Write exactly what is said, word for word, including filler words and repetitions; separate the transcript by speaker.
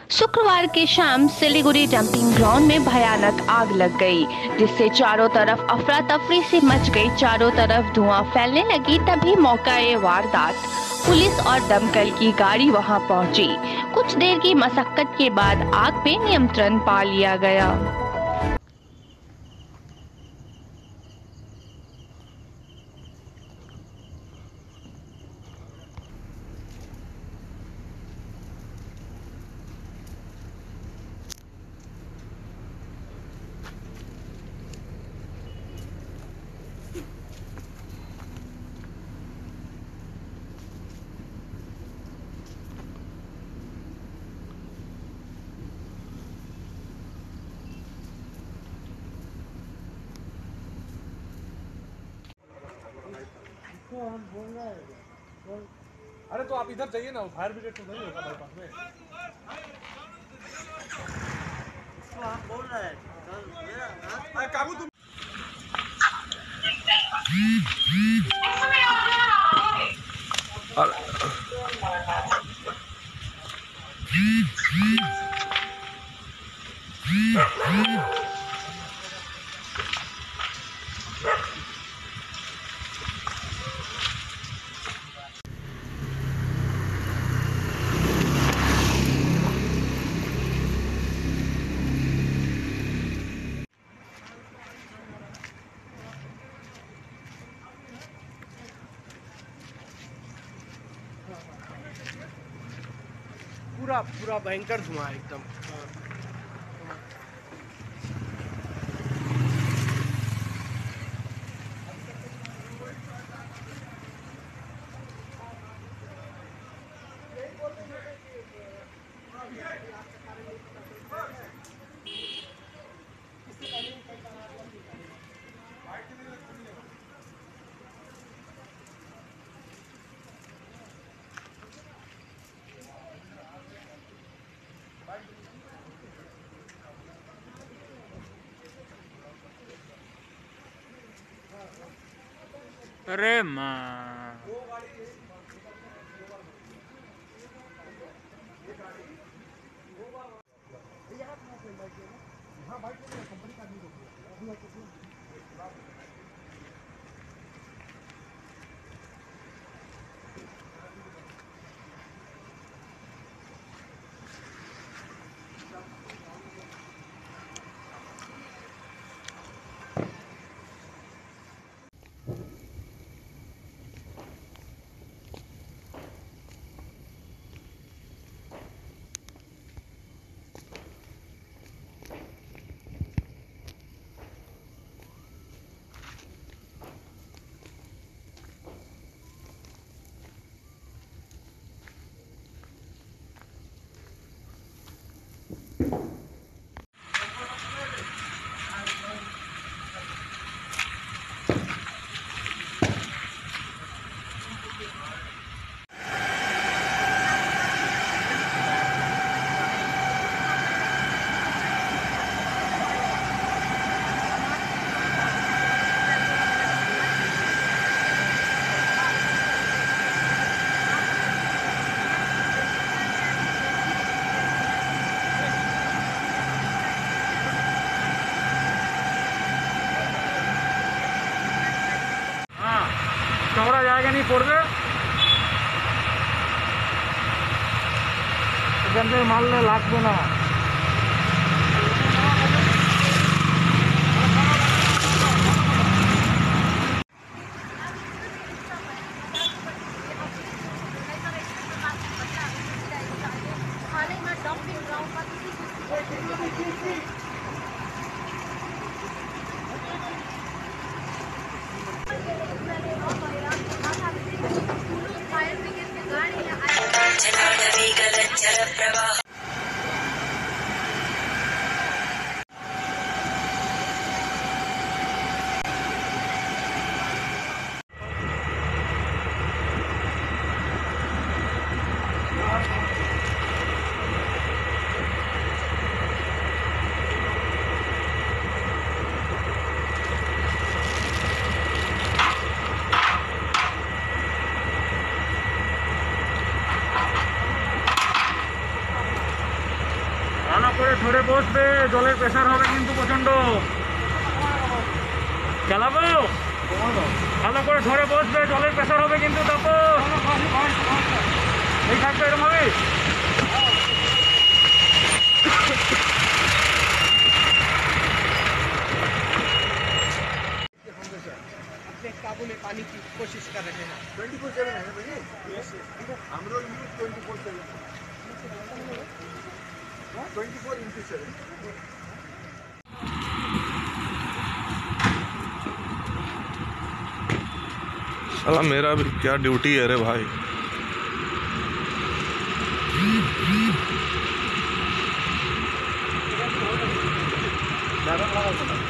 Speaker 1: शुक्रवार की शाम सिलीगुड़ी डंपिंग ग्राउंड में भयानक आग लग गई, जिससे चारों तरफ अफरा तफरी सी मच गई। चारों तरफ धुआं फैलने लगी। तभी मौका-ए वारदात पुलिस और दमकल की गाड़ी वहां पहुंची। कुछ देर की मशक्कत के बाद आग पे नियंत्रण पा लिया गया।
Speaker 2: अरे तो आप इधर जाइए ना, फायर ब्रिगेड तो नहीं होगा बाईपास में। आप बोल रहे हैं काबू तुम
Speaker 3: पूरा पूरा भयंकर धुआं है एकदम।
Speaker 4: अरे माँ कमरा जाएगा नहीं पड़ गए गंदे माल लाख देना। করে ধরে বসবে, জলের প্রেসার হবে কিন্তু প্রচন্ড। চালাবো, ভালো করে ধরে বসবে, জলের প্রেসার হবে কিন্তু। তারপর এই থাকবে এরকম হবে।
Speaker 3: अपने काबू में पानी की कोशिश कर रहे हैं।
Speaker 2: ट्वेंटी फोर सेवन है ना भैया? हम लोग use twenty four seven twenty four into seven.
Speaker 5: साला मेरा भी क्या ड्यूटी है रे भाई।
Speaker 2: ज़्यादा लगा